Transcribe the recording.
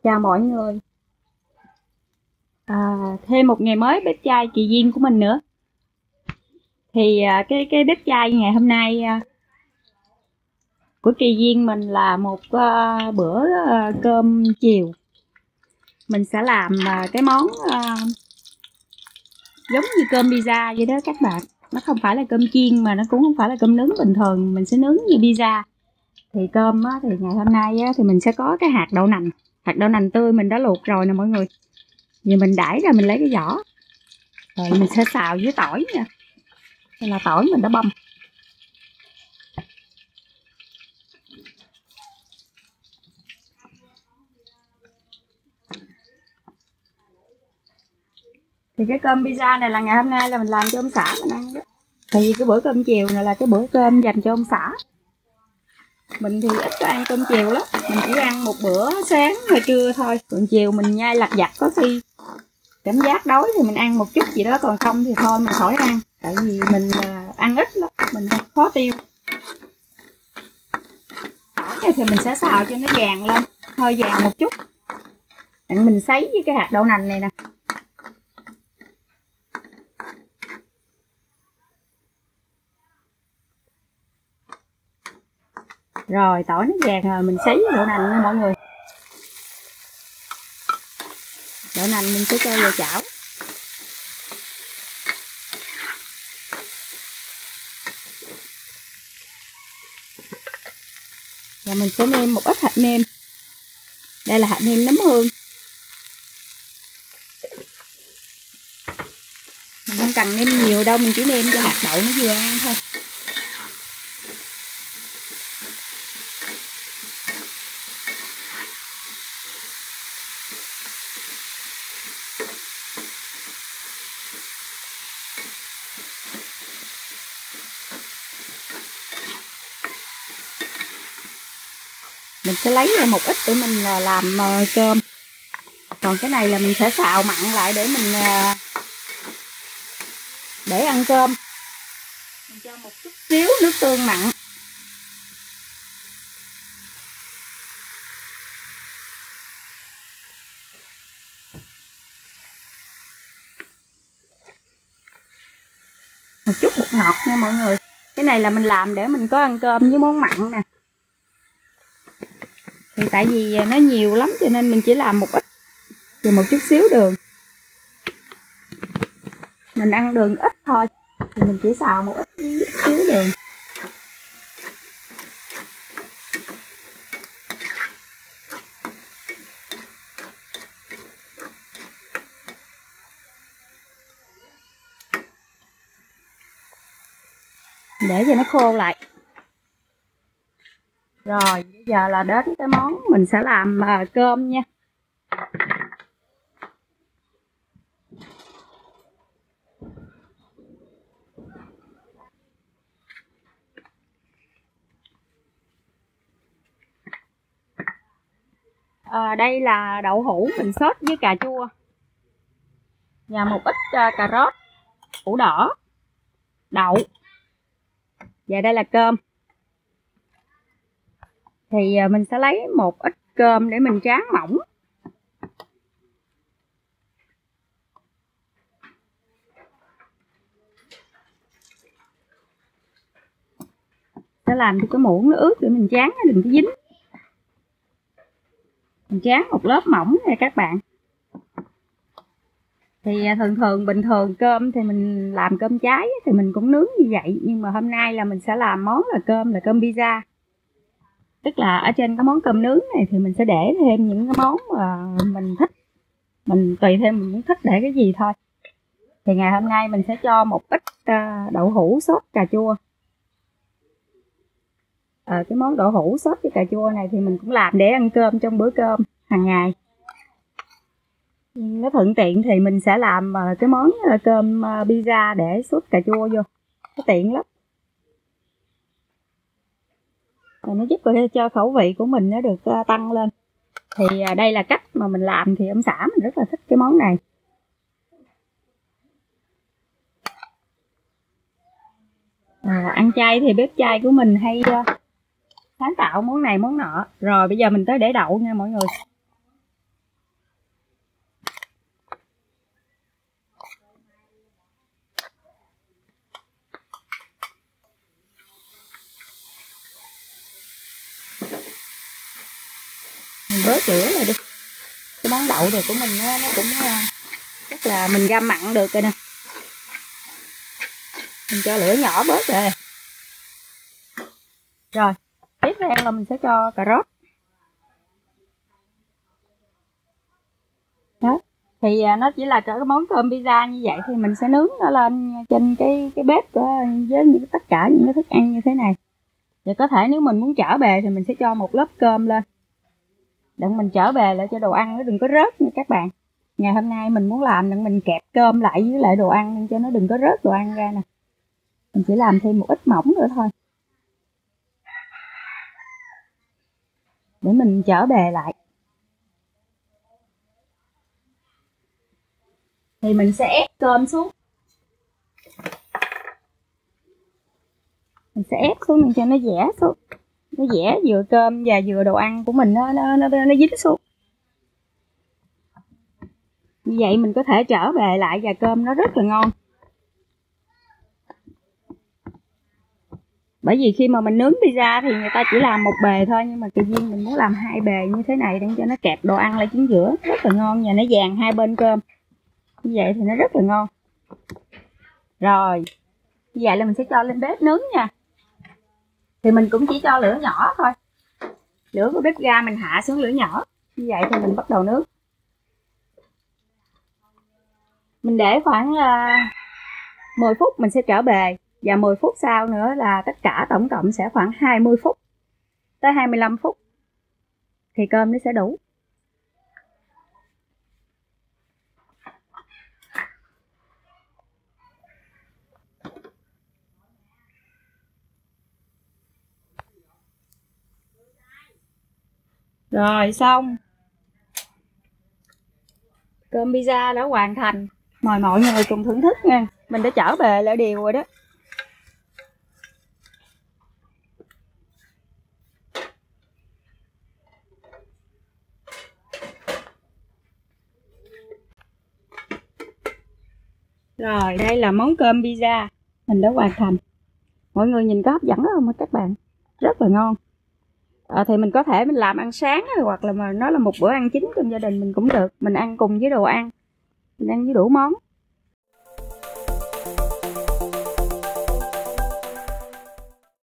Chào mọi người. Thêm một ngày mới bếp chay Kỳ Duyên của mình nữa. Thì cái bếp chay ngày hôm nay của Kỳ Duyên mình là một bữa cơm chiều. Mình sẽ làm cái món giống như cơm pizza vậy đó các bạn. Nó không phải là cơm chiên mà nó cũng không phải là cơm nướng bình thường, mình sẽ nướng như pizza. Thì cơm thì ngày hôm nay thì mình sẽ có cái hạt đậu nành. Hạt đậu nành tươi mình đã luộc rồi nè mọi người. Giờ mình đãi ra mình lấy cái vỏ. Rồi mình sẽ xào với tỏi nha. Đây là tỏi mình đã băm. Thì cái cơm pizza này là ngày hôm nay là mình làm cho ông xã mình ăn đó. Thì cái bữa cơm chiều này là cái bữa cơm dành cho ông xã. Mình thì ít có ăn cơm chiều lắm. Mình chỉ ăn một bữa sáng và trưa thôi. Còn chiều mình nhai lặt vặt, có khi cảm giác đói thì mình ăn một chút gì đó. Còn không thì thôi mình khỏi ăn. Tại vì mình ăn ít lắm, mình khó tiêu. Tỏi thì mình sẽ xào cho nó vàng lên, hơi vàng một chút. Mình sấy với cái hạt đậu nành này nè. Rồi tỏi nó vàng rồi mình sấy với đậu nành nha mọi người. Đậu nành mình sẽ cho vào chảo. Và mình sẽ nêm một ít hạt nêm. Đây là hạt nêm nấm hương. Mình không cần nêm nhiều đâu, mình chỉ nêm cho hạt đậu nó vừa ăn thôi. Mình sẽ lấy ra một ít để mình làm cơm. Còn cái này là mình sẽ xào mặn lại để mình để ăn cơm. Mình cho một chút xíu nước tương mặn. Một chút bột ngọt nha mọi người. Cái này là mình làm để mình có ăn cơm với món mặn nè. Thì tại vì nó nhiều lắm cho nên mình chỉ làm một ít. Và một chút xíu đường. Mình ăn đường ít thôi. Thì mình chỉ xào một ít xíu đường. Để cho nó khô lại. Rồi bây giờ là đến cái món mình sẽ làm cơm nha. Đây là đậu hũ mình sốt với cà chua. Và một ít cà rốt, củ đỏ, đậu. Và đây là cơm. Thì mình sẽ lấy một ít cơm để mình tráng mỏng. Sẽ làm cho cái muỗng nó ướt để mình tráng nó đừng có dính. Mình tráng một lớp mỏng nha các bạn. Thì thường bình thường cơm thì mình làm cơm cháy thì mình cũng nướng như vậy. Nhưng mà hôm nay là mình sẽ làm món là cơm pizza. Tức là ở trên cái món cơm nướng này thì mình sẽ để thêm những cái món mà mình thích. Mình tùy thêm mình muốn thích để cái gì thôi. Thì ngày hôm nay mình sẽ cho một ít đậu hũ sốt cà chua. Cái món đậu hũ sốt với cà chua này thì mình cũng làm để ăn cơm trong bữa cơm hàng ngày. Nó thuận tiện thì mình sẽ làm cái món cơm pizza để sốt cà chua vô. Nó tiện lắm. Rồi nó giúp cho khẩu vị của mình nó được tăng lên. Thì đây là cách mà mình làm thì ông xã mình rất là thích cái món này. Ăn chay thì bếp chay của mình hay sáng tạo món này món nọ. Rồi bây giờ mình tới để đậu nha mọi người. chữa rồi đi. Cái món đậu rồi của mình nó cũng chắc là mình găm mặn được rồi nè. Mình cho lửa nhỏ bớt rồi. Rồi, tiếp theo là mình sẽ cho cà rốt. Đó. Thì nó chỉ là cái món cơm pizza như vậy thì mình sẽ nướng nó lên trên cái bếp với những tất cả những cái thức ăn như thế này. Và có thể nếu mình muốn chở bề thì mình sẽ cho một lớp cơm lên. Đặng mình chở bề lại cho đồ ăn nó đừng có rớt nha các bạn. Ngày hôm nay mình muốn làm đặng mình kẹp cơm lại với lại đồ ăn nên cho nó đừng có rớt đồ ăn ra nè. Mình chỉ làm thêm một ít mỏng nữa thôi. Để mình chở bề lại. Thì mình sẽ ép cơm xuống. Mình sẽ ép xuống để cho nó dẻ xuống. Nó dẻ vừa cơm và vừa đồ ăn của mình nó dính xuống. Như vậy mình có thể trở bề lại và cơm nó rất là ngon. Bởi vì khi mà mình nướng pizza thì người ta chỉ làm một bề thôi, nhưng mà tự nhiên mình muốn làm hai bề như thế này để cho nó kẹp đồ ăn lại chính giữa, rất là ngon và nó vàng hai bên cơm. Như vậy thì nó rất là ngon. Rồi, như vậy là mình sẽ cho lên bếp nướng nha. Thì mình cũng chỉ cho lửa nhỏ thôi. Lửa của bếp ga mình hạ xuống lửa nhỏ. Như vậy thì mình bắt đầu nướng. Mình để khoảng 10 phút mình sẽ trở bề. Và 10 phút sau nữa là tất cả tổng cộng sẽ khoảng 20 phút tới 25 phút. Thì cơm nó sẽ đủ. Rồi xong. Cơm pizza đã hoàn thành. Mời mọi người cùng thưởng thức nha. Mình đã trở bề lại đều rồi đó. Rồi đây là món cơm pizza mình đã hoàn thành. Mọi người nhìn có hấp dẫn không các bạn? Rất là ngon. Thì mình có thể mình làm ăn sáng hoặc là mà nó là một bữa ăn chính trong gia đình mình cũng được. Mình ăn cùng với đồ ăn. Mình ăn với đủ món.